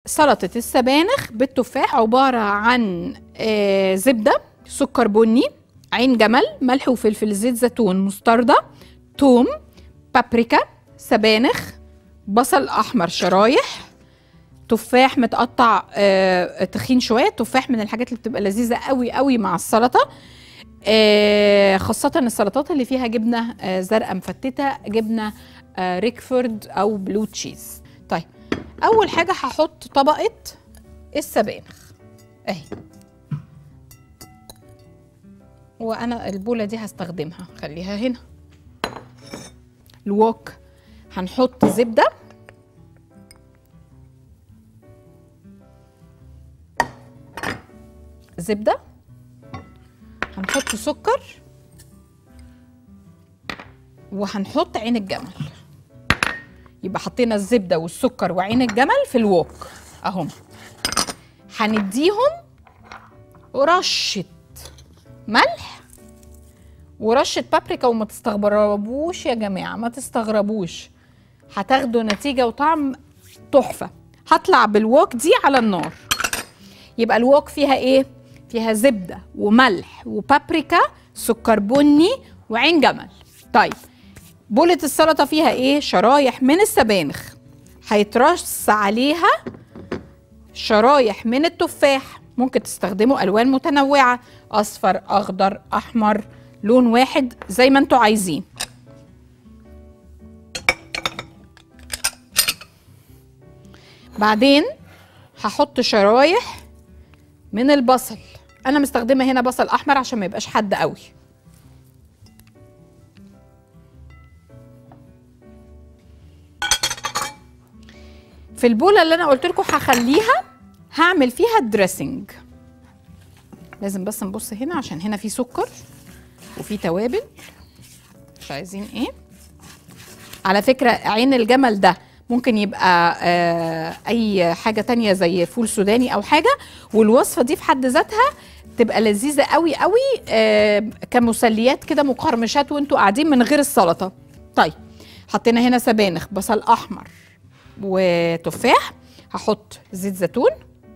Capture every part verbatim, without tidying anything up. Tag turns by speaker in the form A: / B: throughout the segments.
A: سلطة السبانخ بالتفاح عبارة عن آه زبدة، سكر بني، عين جمل، ملح وفلفل، زيت زيتون، مستردة، توم، بابريكا، سبانخ، بصل أحمر شرايح، تفاح متقطع آه تخين شوية. التفاح من الحاجات اللي بتبقى لذيذة قوي قوي مع السلطة، آه خاصة السلطات اللي فيها جبنة آه زرقاء مفتتة، جبنة آه ريكفورد أو بلو تشيز. طيب أول حاجة هحط طبقة السبانخ أهي، وأنا البولة دي هستخدمها خليها هنا. الوok هنحط زبدة، زبدة، هنحط سكر، وهنحط عين الجمل. يبقى حطينا الزبدة والسكر وعين الجمل في الوok اهم. هنديهم رشة ملح ورشة بابريكا، وما تستغربوش يا جماعة، ما تستغربوش، هتاخدوا نتيجة وطعم تحفة. هطلع بالوok دي على النار. يبقى الوok فيها ايه؟ فيها زبدة وملح وبابريكا، سكر بني، وعين جمل. طيب بولة السلطة فيها ايه؟ شرايح من السبانخ، هيترص عليها شرايح من التفاح. ممكن تستخدموا الوان متنوعة، اصفر، اخضر، احمر، لون واحد زي ما انتوا عايزين. بعدين هحط شرايح من البصل. انا مستخدمه هنا بصل احمر عشان ما يبقاش حاد قوي. في البوله اللي انا قلت لكم هخليها هعمل فيها الدريسنج. لازم بس نبص هنا عشان هنا في سكر وفي توابل، مش عايزين ايه. على فكره عين الجمل ده ممكن يبقى آه اي حاجه تانية زي فول سوداني او حاجه، والوصفه دي في حد ذاتها تبقى لذيذه قوي قوي آه كمسليات كده، مقرمشات وانتوا قاعدين من غير السلطه. طيب حطينا هنا سبانخ، بصل احمر، وتفاح. هحط زيت زيتون،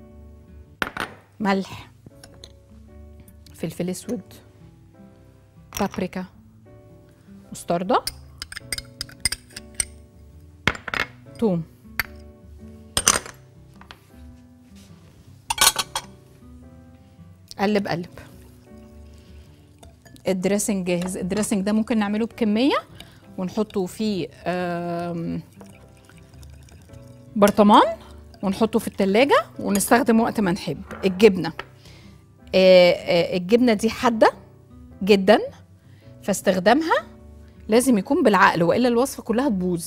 A: ملح، فلفل اسود، بابريكا، مستردة، توم، قلب قلب. الدريسنج جاهز. الدريسنج ده ممكن نعمله بكمية ونحطه في برطمان ونحطه في التلاجة ونستخدم وقت ما نحب. الجبنة الجبنة دي حادة جدا، فاستخدامها لازم يكون بالعقل وإلا الوصفة كلها تبوظ.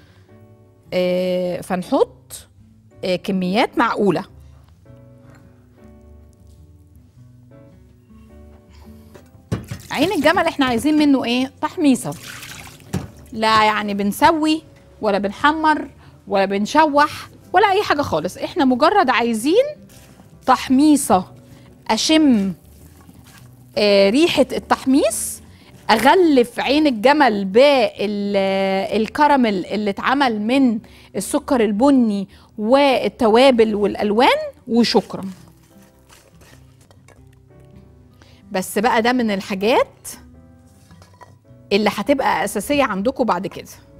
A: فنحط كميات معقولة. عين الجمل احنا عايزين منه ايه؟ تحميصة. لا يعني بنسوي ولا بنحمر ولا بنشوح ولا اي حاجة خالص، احنا مجرد عايزين تحميصة. اشم آه ريحة التحميص، اغلف عين الجمل بالكراميل اللي اتعمل من السكر البني والتوابل والالوان، وشكرا. بس بقى ده من الحاجات اللي هتبقى اساسية عندكم بعد كده.